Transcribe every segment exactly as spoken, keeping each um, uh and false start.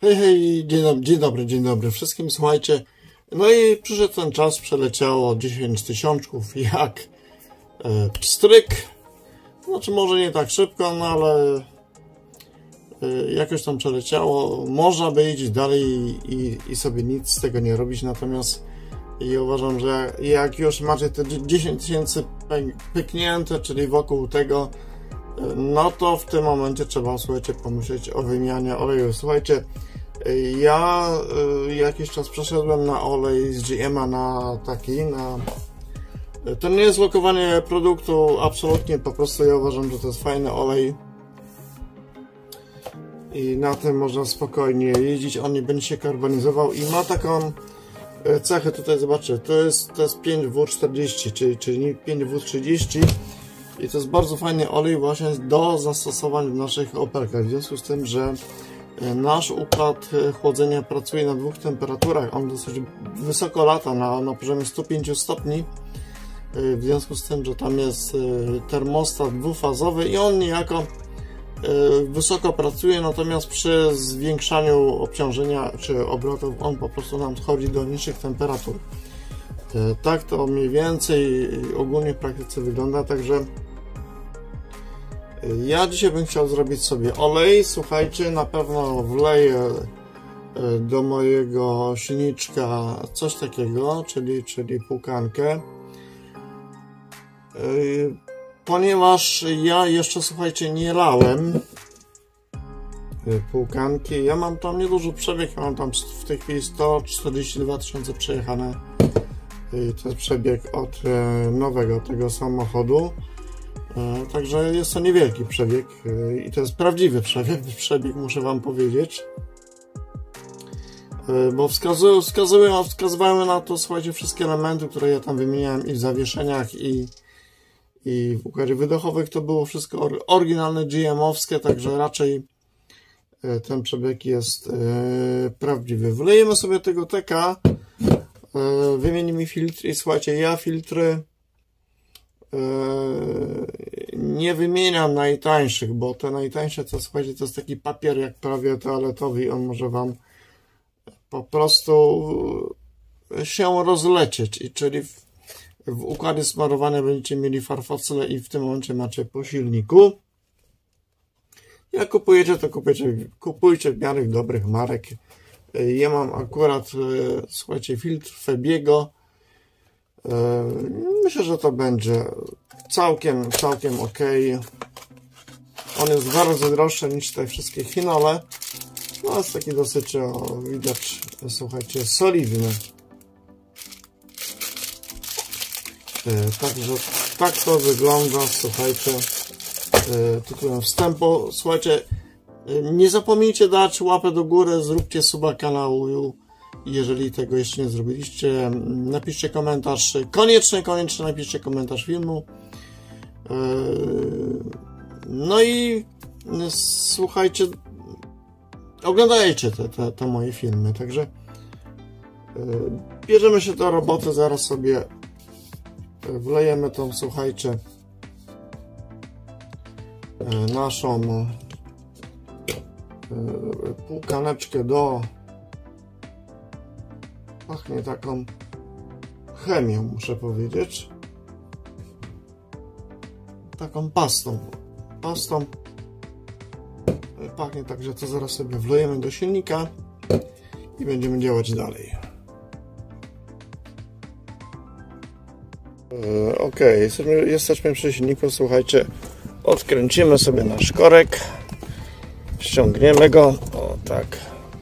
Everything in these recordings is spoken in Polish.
Hej, hej, dzień dobry, dzień dobry, dzień dobry wszystkim, słuchajcie. No i przyszedł ten czas, przeleciało dziesięć tysiączków jak e, pstryk. Znaczy może nie tak szybko, no ale e, jakoś tam przeleciało. Można by iść dalej i, i, i sobie nic z tego nie robić, natomiast ja uważam, że jak już macie te dziesięć tysięcy pyknięte, czyli wokół tego, no to w tym momencie trzeba, słuchajcie, pomyśleć o wymianie oleju. Słuchajcie, ja y, jakiś czas przeszedłem na olej z G M a na taki, na... To nie jest lokowanie produktu, absolutnie, po prostu ja uważam, że to jest fajny olej i na tym można spokojnie jeździć, on nie będzie się karbonizował i ma taką cechę, tutaj zobaczcie, to jest, to jest pięć W czterdzieści, czyli, czyli pięć W trzydzieści. I to jest bardzo fajny olej właśnie do zastosowań w naszych Opelkach, w związku z tym, że nasz układ chłodzenia pracuje na dwóch temperaturach, on dosyć wysoko lata, na, na poziomie stu pięciu stopni, w związku z tym, że tam jest termostat dwufazowy i on niejako wysoko pracuje, natomiast przy zwiększaniu obciążenia czy obrotów on po prostu nam schodzi do niższych temperatur. Tak to mniej więcej ogólnie w praktyce wygląda, także ja dzisiaj bym chciał zrobić sobie olej. Słuchajcie, na pewno wleję do mojego silniczka coś takiego, czyli, czyli płukankę, ponieważ ja jeszcze, słuchajcie, nie lałem płukanki. Ja mam tam nieduży przebieg, ja mam tam w tej chwili sto czterdzieści dwa tysiące przejechane. To jest przebieg od nowego tego samochodu, także jest to niewielki przebieg i to jest prawdziwy przebieg, przebieg muszę wam powiedzieć, bo wskazują, wskazują, wskazywały na to, słuchajcie, wszystkie elementy, które ja tam wymieniałem i w zawieszeniach i, i w układzie wydechowych, to było wszystko oryginalne G M owskie, także raczej ten przebieg jest prawdziwy. Wlejemy sobie tego teka, wymienimy filtry i słuchajcie, ja filtry yy, nie wymieniam najtańszych, bo te najtańsze to, słuchajcie, to jest taki papier jak prawie toaletowy i on może wam po prostu się rozlecieć, i czyli w, w układzie smarowania będziecie mieli farfocyle i w tym momencie macie po silniku. Jak kupujecie, to kupujcie, kupujcie w miarę dobrych marek. Ja mam akurat, słuchajcie, filtr Febiego. Myślę, że to będzie całkiem, całkiem ok. On jest dwa razy droższy niż te wszystkie Chinole. No jest taki dosyć, o, widać, słuchajcie, solidny. Także tak to wygląda, słuchajcie, tytułem wstępu. Słuchajcie, nie zapomnijcie dać łapę do góry, zróbcie suba kanału, jeżeli tego jeszcze nie zrobiliście. Napiszcie komentarz, koniecznie, koniecznie napiszcie komentarz filmu. No i słuchajcie, oglądajcie te, te, te moje filmy, także bierzemy się do roboty, zaraz sobie wlejemy tą, słuchajcie, naszą płukaneczkę do... Pachnie taką chemią, muszę powiedzieć. Taką pastą. Pastą. Pachnie tak, że to zaraz sobie wlejemy do silnika i będziemy działać dalej. Ok, jesteśmy, jesteśmy przy silniku, słuchajcie. Odkręcimy sobie nasz korek. Ściągniemy go, o tak.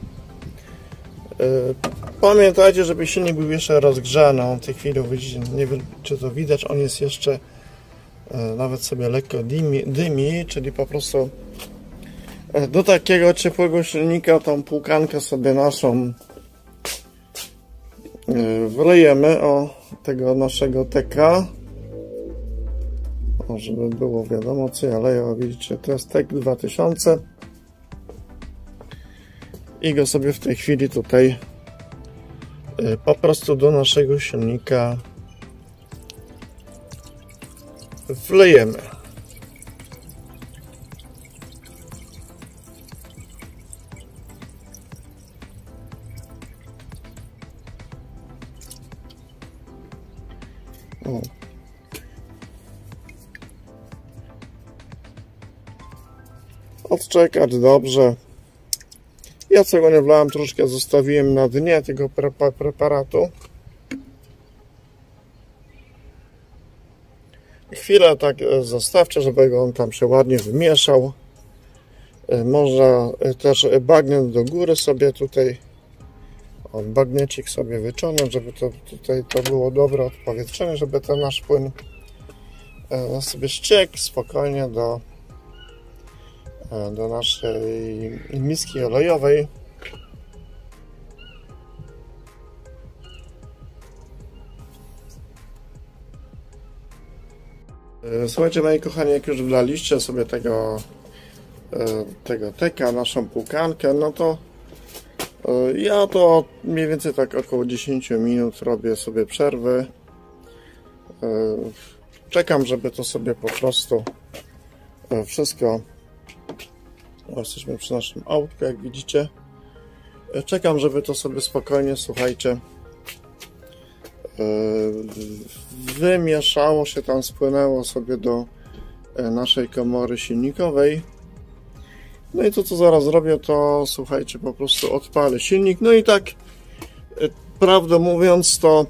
Yy, pamiętajcie, żeby silnik był jeszcze rozgrzany. On w tej chwili, widzicie, nie wiem, czy to widać, on jest jeszcze yy, nawet sobie lekko dymi, dymi, czyli po prostu yy, do takiego ciepłego silnika tą płukankę sobie naszą yy, wlejemy, o, tego naszego teka. O, żeby było wiadomo, co ja leję, widzicie, to jest tek dwa tysiące. I go sobie w tej chwili tutaj po prostu do naszego silnika wlejemy. O. Odczekać dobrze. Ja czego nie wlałem, troszkę zostawiłem na dnie tego preparatu. Chwilę tak zostawcie, żeby go on tam się ładnie wymieszał. Można też bagnet do góry sobie tutaj, o, bagnecik sobie wyciągnąć, żeby to tutaj to było dobre odpowietrzenie, żeby ten nasz płyn sobie ściekł spokojnie do, do naszej miski olejowej. Słuchajcie, moi kochani, jak już wlaliście sobie tego tego teka, naszą płukankę, no to ja to mniej więcej tak około dziesięć minut robię sobie przerwy. Czekam, żeby to sobie po prostu wszystko, jesteśmy przy naszym autku, jak widzicie, czekam, żeby to sobie spokojnie, słuchajcie, wymieszało się tam, spłynęło sobie do naszej komory silnikowej. No i to, co zaraz zrobię, to słuchajcie, po prostu odpalę silnik. No i tak, prawdę mówiąc, to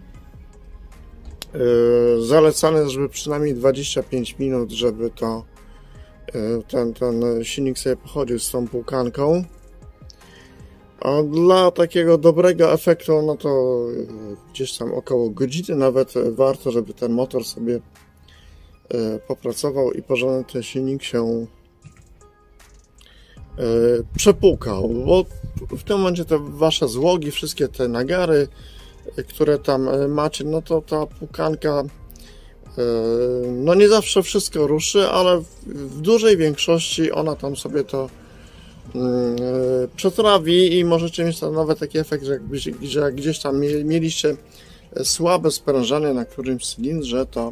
yy, zalecane jest, żeby przynajmniej dwadzieścia pięć minut, żeby to yy, ten, ten silnik sobie pochodził z tą płukanką. A dla takiego dobrego efektu, no to yy, gdzieś tam około godziny nawet warto, żeby ten motor sobie yy, popracował i porządnie ten silnik się przepłukał, bo w tym momencie te wasze złogi, wszystkie te nagary, które tam macie, no to ta płukanka no nie zawsze wszystko ruszy, ale w dużej większości ona tam sobie to przetrawi i możecie mieć tam nawet taki efekt, że, jakbyś, że jak gdzieś tam mieliście słabe sprężenie na którymś cylindrze, to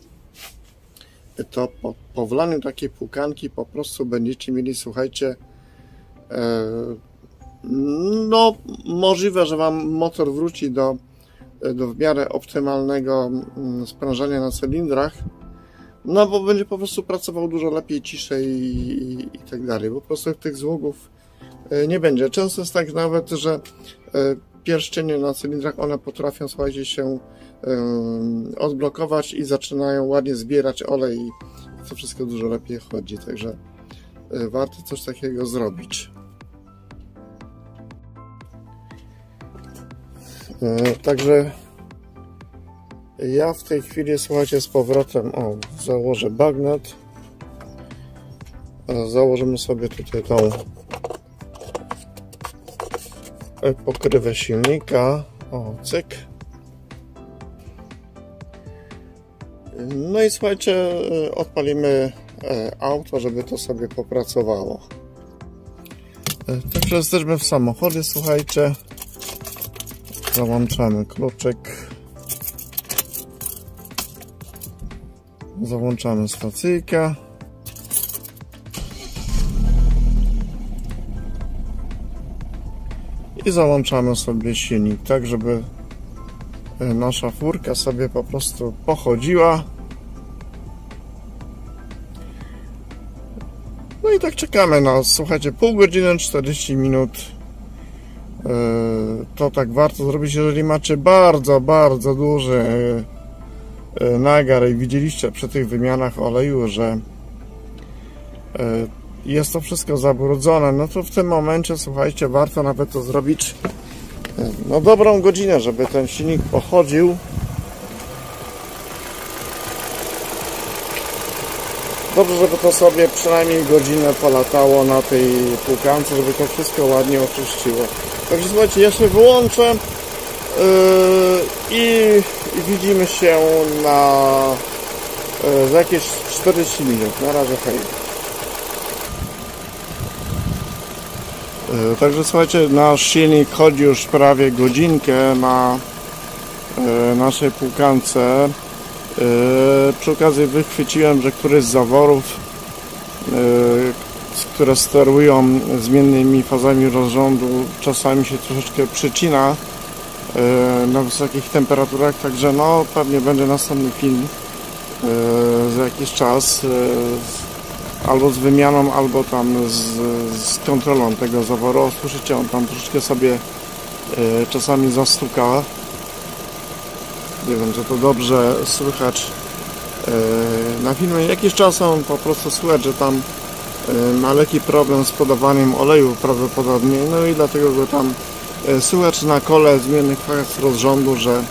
to po, po wlaniu takiej płukanki po prostu będziecie mieli, słuchajcie, no możliwe, że wam motor wróci do, do w miarę optymalnego sprężania na cylindrach, no bo będzie po prostu pracował dużo lepiej, ciszej i, i, i tak dalej, po prostu tych złogów nie będzie. Często jest tak nawet, że pierścienie na cylindrach, one potrafią, słuchajcie, się odblokować i zaczynają ładnie zbierać olej i to wszystko dużo lepiej chodzi, także warto coś takiego zrobić. Także ja w tej chwili, słuchajcie, z powrotem o, założę bagnet. Założymy sobie tutaj tą pokrywę silnika. O, cyk. No i słuchajcie, odpalimy auto, żeby to sobie popracowało. Także jesteśmy w samochodzie, słuchajcie. Załączamy kluczyk. Załączamy stacyjkę. I załączamy sobie silnik, tak żeby nasza furka sobie po prostu pochodziła. No i tak czekamy na, słuchajcie, pół godziny, czterdzieści minut. To tak warto zrobić, jeżeli macie bardzo, bardzo duży nagar i widzieliście przy tych wymianach oleju, że jest to wszystko zabrudzone, no to w tym momencie, słuchajcie, warto nawet to zrobić no dobrą godzinę, żeby ten silnik pochodził. Dobrze, żeby to sobie przynajmniej godzinę polatało na tej płukance, żeby to wszystko ładnie oczyściło. Także słuchajcie, ja się wyłączę yy, i widzimy się na yy, za jakieś czterdzieści minut. Na razie, hej. Yy, także słuchajcie, nasz silnik chodzi już prawie godzinkę na yy, naszej płukance. Yy, przy okazji wychwyciłem, że któryś z zaworów, yy, które sterują zmiennymi fazami rozrządu, czasami się troszeczkę przycina. na wysokich temperaturach, także no pewnie będzie następny film za jakiś czas albo z wymianą, albo tam z, z kontrolą tego zaworu. Słyszycie, on tam troszeczkę sobie czasami zastuka. Nie wiem, czy to dobrze słychać na filmie. Jakiś czas on po prostu słychać, że tam ma lekki problem z podawaniem oleju prawdopodobnie, no i dlatego go tam słychać na kole zmiennych faz rozrządu, że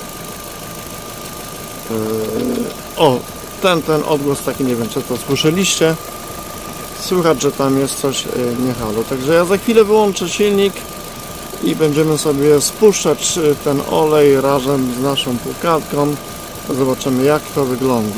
yy, o, ten, ten odgłos taki, nie wiem, czy to słyszeliście, słychać, że tam jest coś yy, nie halo. Także ja za chwilę wyłączę silnik i będziemy sobie spuszczać ten olej razem z naszą płukawką. Zobaczymy, jak to wygląda.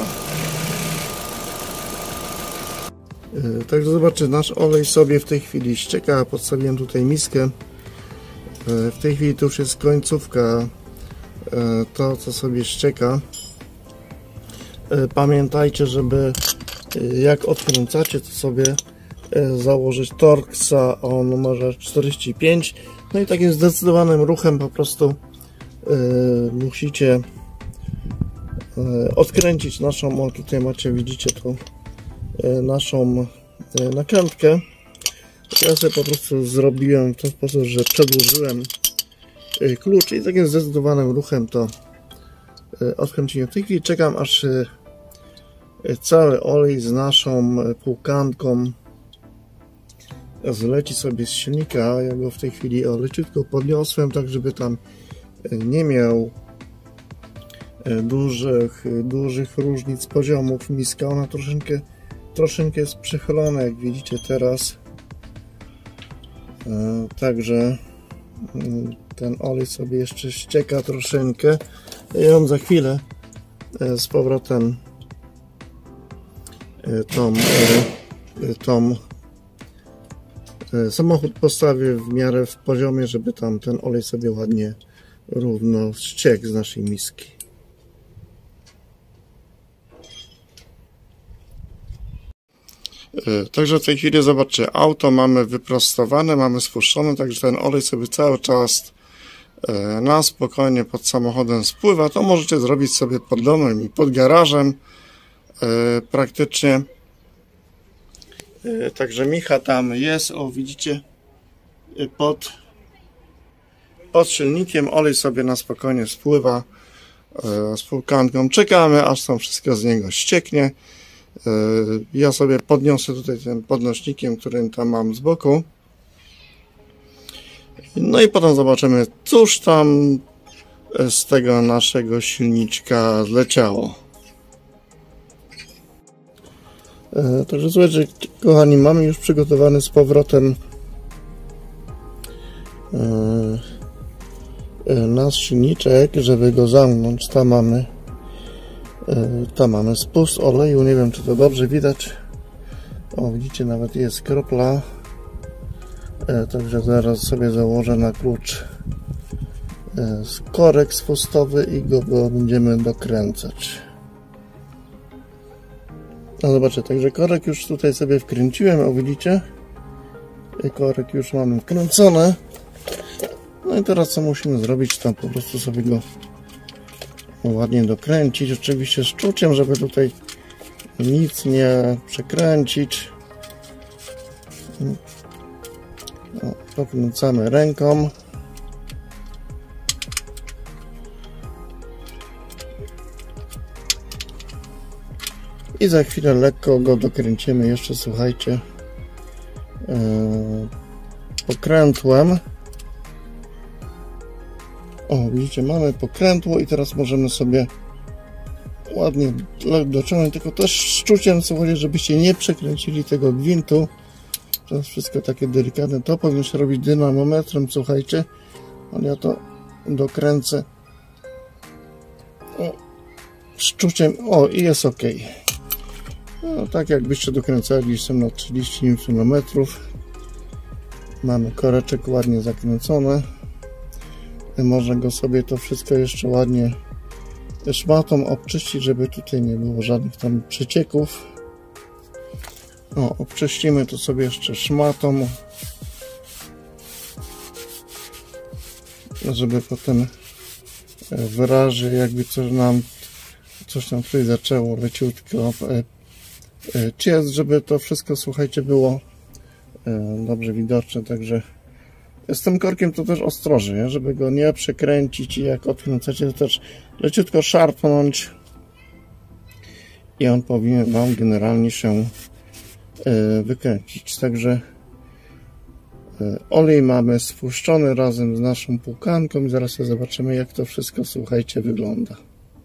Yy, także zobaczcie, nasz olej sobie w tej chwili ścieka. Podstawiłem tutaj miskę. W tej chwili to już jest końcówka, to co sobie ścieka. Pamiętajcie, żeby jak odkręcacie, to sobie założyć Torxa o numerze czterdzieści pięć. No i takim zdecydowanym ruchem po prostu musicie odkręcić naszą, o tutaj macie, widzicie tu naszą nakrętkę. Ja sobie po prostu zrobiłem w ten sposób, że przedłużyłem klucz i takim zdecydowanym ruchem to odkręciłem. W tej chwili czekam, aż cały olej z naszą płukanką zleci sobie z silnika. Ja go w tej chwili o leciutko podniosłem, tak żeby tam nie miał dużych, dużych różnic poziomów. Miska, ona troszeczkę, troszeczkę jest przychylona, jak widzicie teraz. Także ten olej sobie jeszcze ścieka troszeczkę. Ja ją za chwilę z powrotem tą, tą samochód postawię w miarę w poziomie, żeby tam ten olej sobie ładnie równo ściekł z naszej miski. Także w tej chwili zobaczcie, auto mamy wyprostowane, mamy spuszczone, także ten olej sobie cały czas na spokojnie pod samochodem spływa. To możecie zrobić sobie pod domem i pod garażem praktycznie. Także micha tam jest, o widzicie, pod, pod silnikiem olej sobie na spokojnie spływa z płukanką. Czekamy, aż tam wszystko z niego ścieknie. Ja sobie podniosę tutaj tym podnośnikiem, którym tam mam z boku. No i potem zobaczymy, cóż tam z tego naszego silniczka zleciało. Także słuchajcie, kochani, mamy już przygotowany z powrotem nasz silniczek, żeby go zamknąć. Tam mamy Tam mamy spust oleju, nie wiem, czy to dobrze widać. O, widzicie, nawet jest kropla. Także zaraz sobie założę na klucz korek spustowy i go, go będziemy dokręcać. No zobaczcie, także korek już tutaj sobie wkręciłem, o widzicie? I korek już mamy wkręcony. No i teraz co musimy zrobić, to po prostu sobie go ładnie dokręcić, oczywiście z czuciem, żeby tutaj nic nie przekręcić. O, dokręcamy ręką. I za chwilę lekko go dokręcimy jeszcze, słuchajcie, yy, pokrętłem. O, widzicie, mamy pokrętło i teraz możemy sobie ładnie dociągnąć, tylko też z czuciem, słuchajcie, żebyście nie przekręcili tego gwintu. To jest wszystko takie delikatne. To powinno się robić dynamometrem, słuchajcie, ale ja to dokręcę o, z czuciem. O, i jest ok. No, tak jakbyście dokręcali jestem na trzydzieści niutonmetrów. Mamy koreczek ładnie zakręcony. Można go sobie to wszystko jeszcze ładnie szmatą obczyścić, żeby tutaj nie było żadnych tam przecieków. O, obczyścimy to sobie jeszcze szmatą. żeby potem wyrazy jakby coś nam coś nam tutaj zaczęło leciutko ciec, żeby to wszystko, słuchajcie, było dobrze widoczne. Także z tym korkiem to też ostrożnie, żeby go nie przekręcić i jak odkręcacie, to też leciutko szarpnąć i on powinien wam generalnie się wykręcić. Także olej mamy spuszczony razem z naszą płukanką i zaraz sobie zobaczymy, jak to wszystko, słuchajcie, wygląda.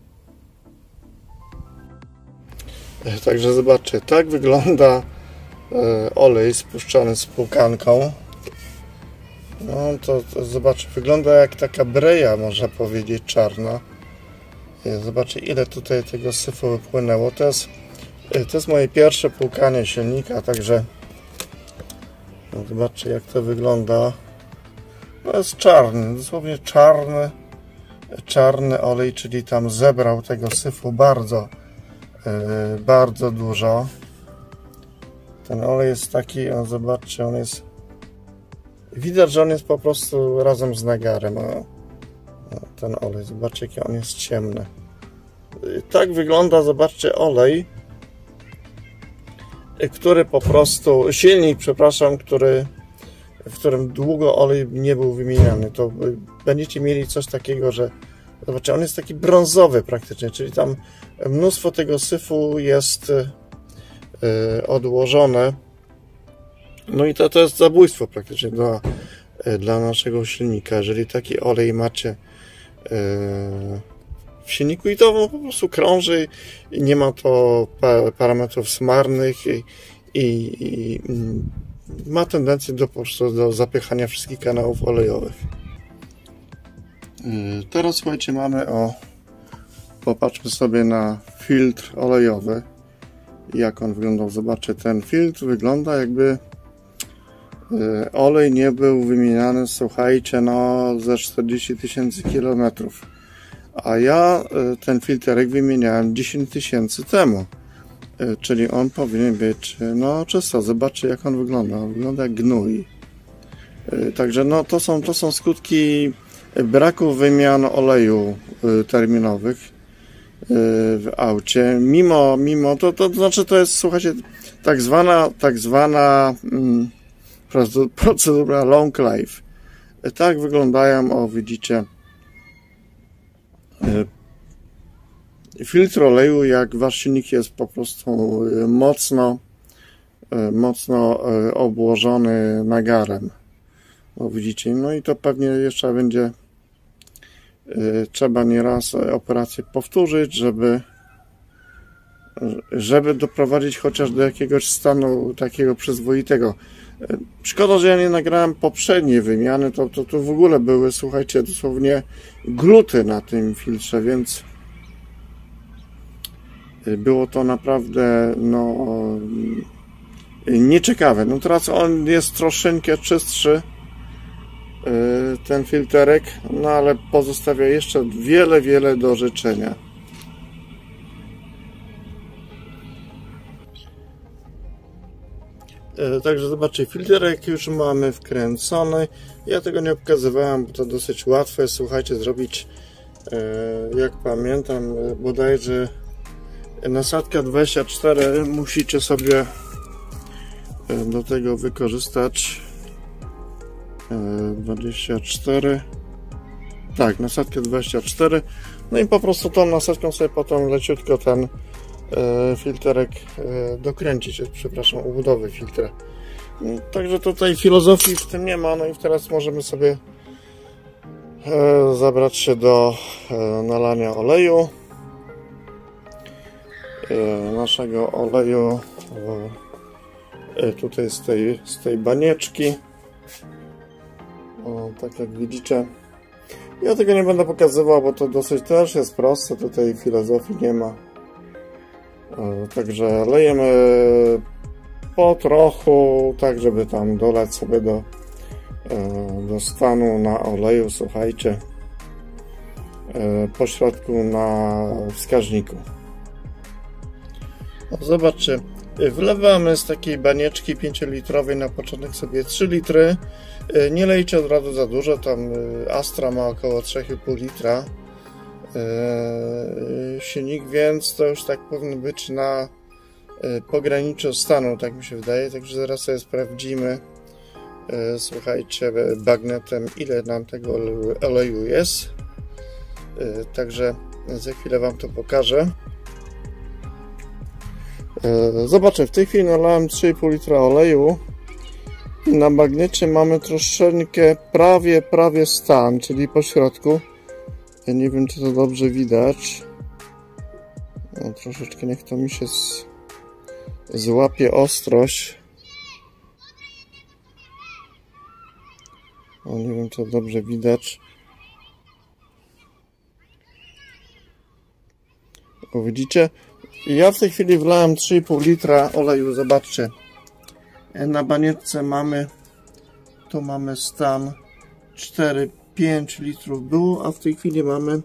Także zobaczcie, tak wygląda olej spuszczony z płukanką. No to, to zobaczcie, wygląda jak taka breja, można powiedzieć, czarna. Zobaczcie, ile tutaj tego syfu wypłynęło. To jest, to jest moje pierwsze płukanie silnika, także no, zobaczcie, jak to wygląda. No jest czarny, dosłownie czarny, czarny olej, czyli tam zebrał tego syfu bardzo, yy, bardzo dużo. Ten olej jest taki, o, zobaczcie, on jest, widać, że on jest po prostu razem z nagarem. O, ten olej, zobaczcie, jaki on jest ciemny. Tak wygląda, zobaczcie, olej, który po prostu, silnik, przepraszam, który, w którym długo olej nie był wymieniany. To będziecie mieli coś takiego, że zobaczcie, on jest taki brązowy praktycznie, czyli tam mnóstwo tego syfu jest yy, odłożone. No i to, to jest zabójstwo praktycznie dla, dla naszego silnika. Jeżeli taki olej macie yy, w silniku i to po prostu krąży i nie ma to parametrów smarnych i, i, i ma tendencję do, po prostu do zapychania wszystkich kanałów olejowych. Teraz, słuchajcie, mamy o, popatrzmy sobie na filtr olejowy, jak on wyglądał. Zobaczcie, ten filtr wygląda, jakby olej nie był wymieniany, słuchajcie, no ze czterdzieści tysięcy kilometrów. A ja ten filterek wymieniałem dziesięć tysięcy temu. Czyli on powinien być, no czysto. Zobaczcie, jak on wygląda. On wygląda jak gnój. Także no to są, to są skutki braku wymian oleju terminowych w aucie. Mimo, mimo to, to, to znaczy to jest, słuchajcie, tak zwana, tak zwana mm, procedura long life. Tak wyglądają, o widzicie, filtr oleju, jak wasz silnik jest po prostu mocno mocno obłożony nagarem. O, widzicie, no i to pewnie jeszcze będzie trzeba nieraz operację powtórzyć, żeby żeby doprowadzić chociaż do jakiegoś stanu takiego przyzwoitego. Szkoda, że ja nie nagrałem poprzedniej wymiany, to, to, to w ogóle były, słuchajcie, dosłownie gluty na tym filtrze, więc było to naprawdę no nieciekawe. No teraz on jest troszeczkę czystszy, ten filterek, no ale pozostawia jeszcze wiele, wiele do życzenia. Także zobaczcie, filterek już mamy wkręcony. Ja tego nie pokazywałem, bo to dosyć łatwe jest, słuchajcie, zrobić, jak pamiętam, bodajże nasadka dwadzieścia cztery musicie sobie do tego wykorzystać. dwadzieścia cztery, tak, nasadkę dwadzieścia cztery, no i po prostu tą nasadką sobie potem leciutko ten filterek dokręcić, przepraszam, ubudowy filtra. Także tutaj filozofii w tym nie ma. No i teraz możemy sobie zabrać się do nalania oleju, naszego oleju tutaj z tej, z tej banieczki. O, tak jak widzicie, ja tego nie będę pokazywał, bo to dosyć też jest proste, tutaj filozofii nie ma. Także lejemy po trochu, tak żeby tam dolać sobie do, do stanu na oleju, słuchajcie, po środku na wskaźniku. Zobaczcie, Wlewamy z takiej banieczki pięciolitrowej na początek sobie trzy litry. Nie lejcie od razu za dużo, tam Astra ma około trzy i pół litra silnik, więc to już tak powinno być na pograniczu stanu, tak mi się wydaje. Także zaraz sobie sprawdzimy, słuchajcie, bagnetem, ile nam tego oleju jest. Także za chwilę Wam to pokażę. Zobaczę, w tej chwili nalałem trzy i pół litra oleju i na bagnecie mamy troszeczkę prawie, prawie stan, czyli po środku. Ja nie wiem, czy to dobrze widać. No, troszeczkę niech to mi się z... złapie ostrość. O, nie wiem, czy to dobrze widać. O, widzicie? Ja w tej chwili wlałem trzy i pół litra oleju, zobaczcie. Na banietce mamy, tu mamy stan cztery pięć litrów było, a w tej chwili mamy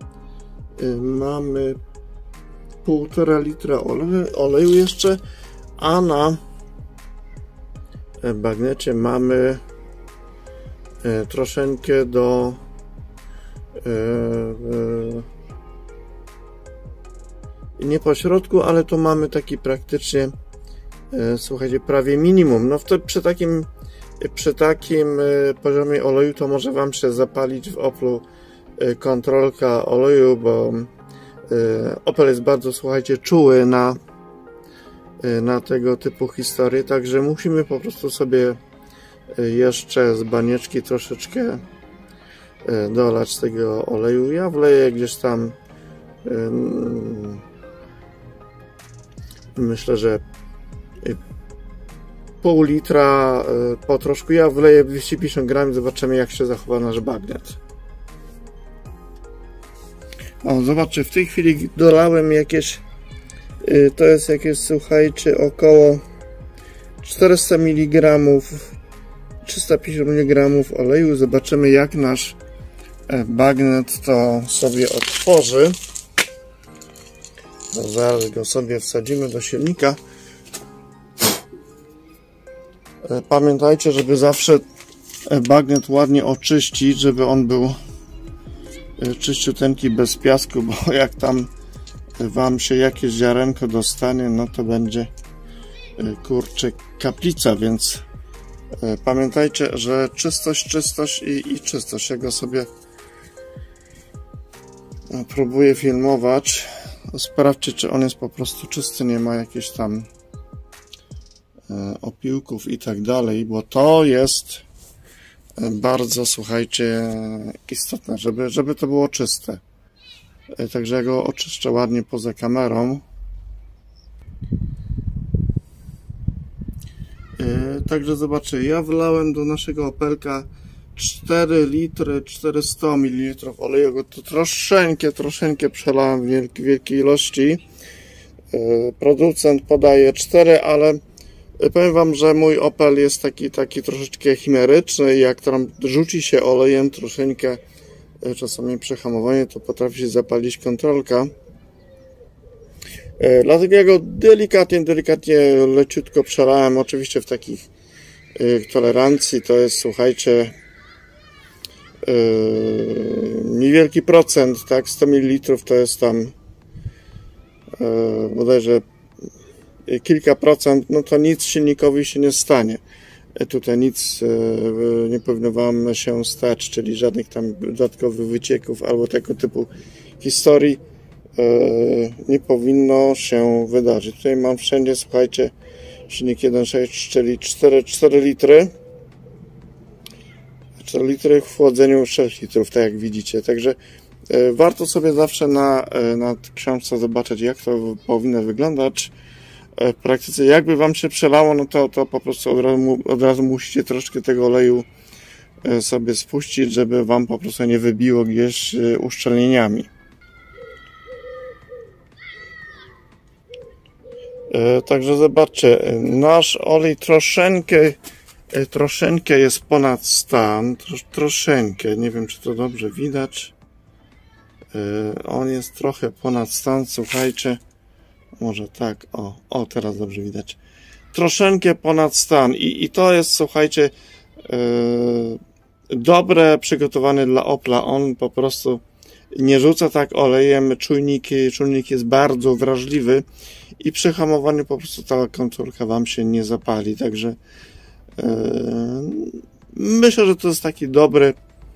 mamy półtora litra oleju jeszcze, a na bagnecie mamy troszeczkę do nie po środku, ale tu mamy taki praktycznie, słuchajcie, prawie minimum. No wtedy przy takim przy takim poziomie oleju to może Wam się zapalić w Oplu kontrolka oleju, bo Opel jest bardzo, słuchajcie, czuły na na tego typu historie, także musimy po prostu sobie jeszcze z banieczki troszeczkę dolać tego oleju. Ja wleję gdzieś tam, myślę, że pół litra po troszku. Ja wleję dwieście pięćdziesiąt gramów, zobaczymy, jak się zachowa nasz bagnet. O, zobaczcie, w tej chwili dolałem jakieś, to jest jakieś, słuchajcie, około czterysta miligramów, trzysta pięćdziesiąt miligramów oleju. Zobaczymy, jak nasz bagnet to sobie otworzy. No, zaraz go sobie wsadzimy do silnika. Pamiętajcie, żeby zawsze bagnet ładnie oczyścić, żeby on był czyściuteńki, bez piasku, bo jak tam Wam się jakieś ziarenko dostanie, no to będzie, kurczę, kaplica, więc pamiętajcie, że czystość, czystość i, i czystość. Ja go sobie próbuję filmować. Sprawdźcie, czy on jest po prostu czysty, nie ma jakichś tam opiłków i tak dalej, bo to jest bardzo, słuchajcie, istotne, żeby, żeby to było czyste. Także ja go oczyszczę ładnie poza kamerą. Także zobaczcie, ja wlałem do naszego Opelka cztery litry, czterysta mililitrów oleju. To troszeczkę, troszeczkę przelałem w wielkiej, wielkiej ilości. Producent podaje cztery, ale powiem Wam, że mój Opel jest taki, taki troszeczkę chimeryczny. Jak tam rzuci się olejem troszeczkę, czasami przy hamowaniu, to potrafi się zapalić kontrolka. Dlatego ja go delikatnie, delikatnie, leciutko przelałem. Oczywiście w takich tolerancji to jest, słuchajcie, niewielki procent, tak, sto mililitrów to jest tam bodajże kilka procent, no to nic silnikowi się nie stanie. Tutaj nic nie powinno Wam się stać, czyli żadnych tam dodatkowych wycieków albo tego typu historii nie powinno się wydarzyć. Tutaj mam wszędzie, słuchajcie, silnik jeden przecinek sześć, czyli cztery litry. cztery litry w chłodzeniu sześć litrów, tak jak widzicie. Także warto sobie zawsze na, na książce zobaczyć, jak to powinno wyglądać w praktyce. Jakby Wam się przelało, no to, to po prostu od razu, od razu musicie troszkę tego oleju sobie spuścić, żeby Wam po prostu nie wybiło gdzieś uszczelnieniami. Także zobaczcie, nasz olej troszeczkę, troszeczkę jest ponad stan, troszeczkę, nie wiem, czy to dobrze widać. On jest trochę ponad stan, słuchajcie, może tak, o, o, teraz dobrze widać. Troszeczkę ponad stan i, i to jest, słuchajcie, yy, dobre, przygotowane dla Opla. On po prostu nie rzuca tak olejem, czujniki, czujnik jest bardzo wrażliwy i przy hamowaniu po prostu ta końcówka wam się nie zapali, także yy, myślę, że to jest taki dobry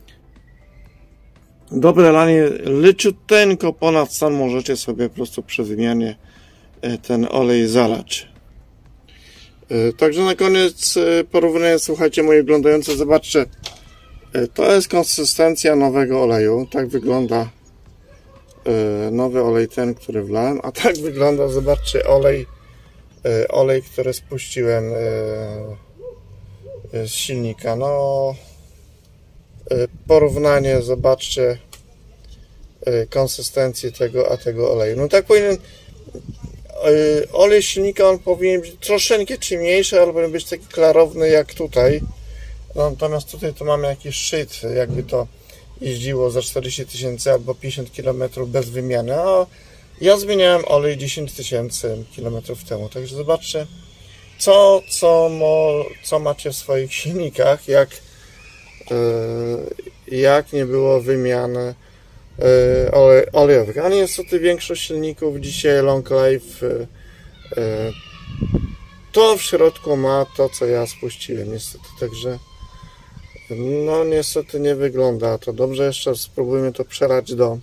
dobre lanie, leciuteńko ponad stan możecie sobie po prostu przy wymianie ten olej zalać. Także na koniec porównanie, słuchajcie, moi oglądający, zobaczcie, to jest konsystencja nowego oleju, tak wygląda nowy olej ten, który wlałem, a tak wygląda, zobaczcie, olej olej, który spuściłem z silnika. No porównanie, zobaczcie konsystencję tego a tego oleju. No tak powinien olej silnika, on powinien być troszeczkę ciemniejszy, albo powinien być taki klarowny jak tutaj. No, natomiast tutaj to mamy jakiś szczyt, jakby to jeździło za czterdzieści tysięcy albo pięćdziesiąt kilometrów bez wymiany, a ja zmieniałem olej dziesięć tysięcy kilometrów temu. Także zobaczcie, co, co, mo, co macie w swoich silnikach, jak, yy, jak nie było wymiany yy, olej, olejowych. A niestety większość silników dzisiaj Long Life yy, to w środku ma to, co ja spuściłem niestety. Także no niestety nie wygląda to dobrze. Jeszcze spróbujmy to przelać do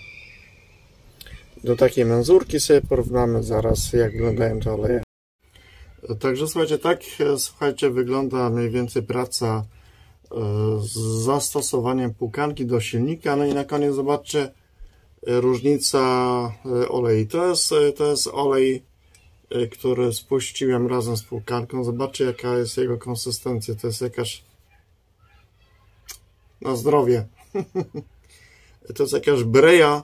do takiej menzurki, sobie porównamy zaraz, jak wyglądają te oleje. Także słuchajcie, tak słuchajcie, wygląda mniej więcej praca z zastosowaniem płukanki do silnika. No i na koniec zobaczcie różnica olei. To jest, to jest olej, który spuściłem razem z płukanką. Zobaczcie, jaka jest jego konsystencja. To jest jakaś na zdrowie. To jest jakaś breja,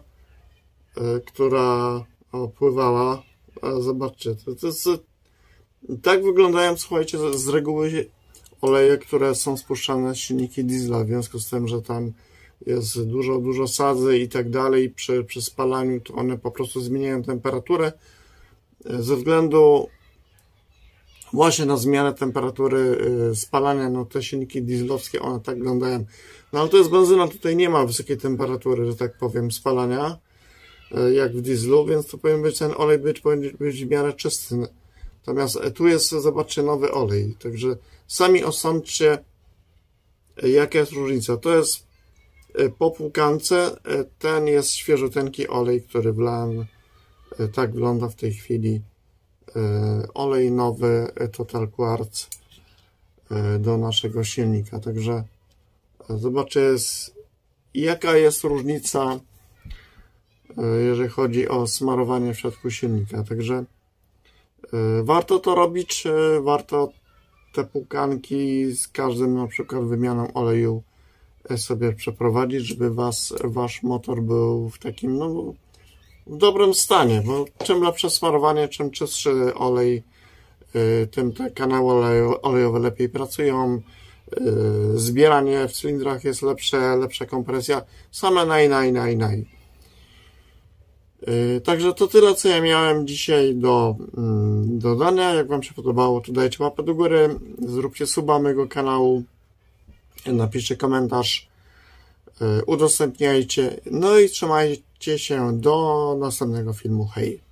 która opływała. Zobaczcie, to, to jest, tak wyglądają, słuchajcie, z reguły oleje, które są spuszczane z silniki diesla, w związku z tym, że tam jest dużo, dużo sadzy i tak dalej, przy, przy spalaniu to one po prostu zmieniają temperaturę. Ze względu właśnie na zmianę temperatury spalania, no te silniki dieslowskie, one tak wyglądają. No ale to jest benzyna, tutaj nie ma wysokiej temperatury, że tak powiem, spalania, jak w dieslu, więc to powinien być ten olej być, powinien być w miarę czysty. Natomiast tu jest, zobaczcie, nowy olej. Także sami osądźcie, jaka jest różnica. To jest po płukance, ten jest świeżuteńki olej, który wlałem. Tak wygląda w tej chwili olej nowy Total Quartz do naszego silnika. Także zobaczcie, jest, jaka jest różnica, jeżeli chodzi o smarowanie w środku silnika. Także warto to robić, warto te płukanki z każdym na przykład wymianą oleju sobie przeprowadzić, żeby was, wasz motor był w takim, no, w dobrym stanie, bo czym lepsze smarowanie, czym czystszy olej, tym te kanały olejowe lepiej pracują, zbieranie w cylindrach jest lepsze, lepsza kompresja, same naj, naj, naj, naj. Także to tyle, co ja miałem dzisiaj do dodania. Jak wam się podobało, to dajcie łapę do góry, zróbcie suba mojego kanału, napiszcie komentarz, udostępniajcie, no i trzymajcie się do następnego filmu. Hej!